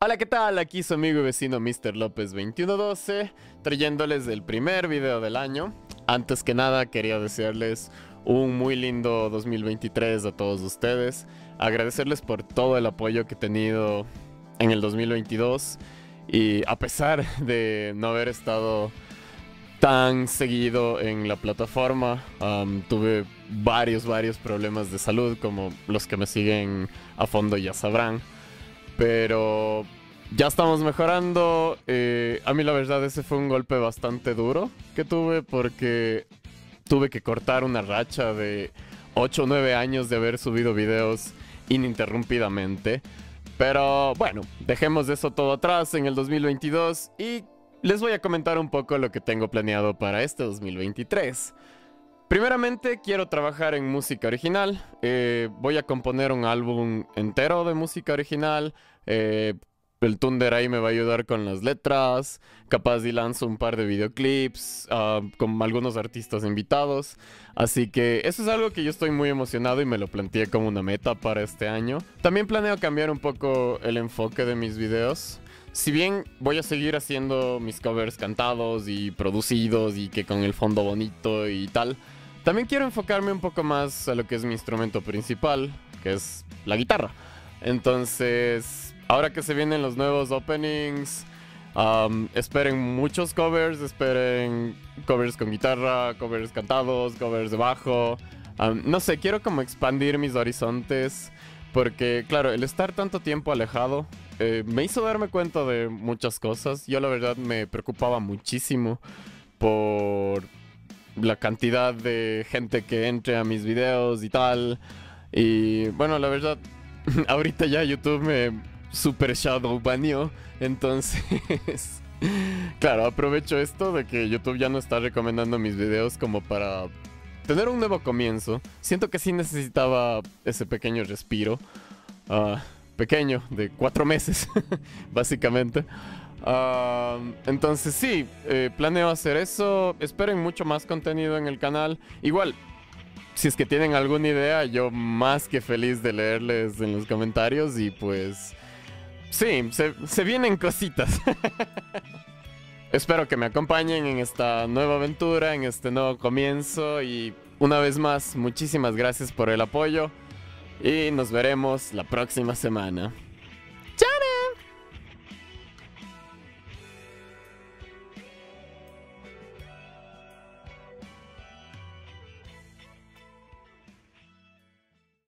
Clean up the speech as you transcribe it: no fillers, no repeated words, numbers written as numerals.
Hola, ¿qué tal? Aquí su amigo y vecino Mr. López 2112, trayéndoles el primer video del año. Antes que nada, quería desearles un muy lindo 2023 a todos ustedes. Agradecerles por todo el apoyo que he tenido en el 2022. Y a pesar de no haber estado tan seguido en la plataforma, tuve varios problemema de salud, como los que me siguen a fondo ya sabrán. Pero ya estamos mejorando. A mí la verdad ese fue un golpe bastante duro que tuve porque tuve que cortar una racha de 8 o 9 años de haber subido videos ininterrumpidamente. Pero bueno, dejemos eso todo atrás en el 2022 y les voy a comentar un poco lo que tengo planeado para este 2023. Primeramente quiero trabajar en música original. Voy a componer un álbum entero de música original. El Thunder ahí me va a ayudar con las letras. Capaz y lanzo un par de videoclips con algunos artistas invitados. Así que eso es algo que yo estoy muy emocionado y me lo planteé como una meta para este año. También planeo cambiar un poco el enfoque de mis videos. Si bien voy a seguir haciendo mis covers cantados y producidos y que con el fondo bonito y tal, también quiero enfocarme un poco más a lo que es mi instrumento principal, que es la guitarra. Entonces, ahora que se vienen los nuevos openings, esperen muchos covers, esperen covers con guitarra, covers cantados, covers de bajo. No sé, quiero como expandir mis horizontes, porque claro, el estar tanto tiempo alejado me hizo darme cuenta de muchas cosas. Yo la verdad me preocupaba muchísimo por la cantidad de gente que entre a mis videos y tal. Y bueno, la verdad, ahorita ya YouTube me super shadow baneó. Entonces, claro, aprovecho esto de que YouTube ya no está recomendando mis videos como para tener un nuevo comienzo. Siento que sí necesitaba ese pequeño respiro. Pequeño, de 4 meses, básicamente. Entonces sí, planeo hacer eso. Esperen mucho más contenido en el canal. Igual, si es que tienen alguna idea, yo más que feliz de leerles en los comentarios. Y pues sí, se vienen cositas. Espero que me acompañen en esta nueva aventura, en este nuevo comienzo. Y una vez más, muchísimas gracias por el apoyo y nos veremos la próxima semana.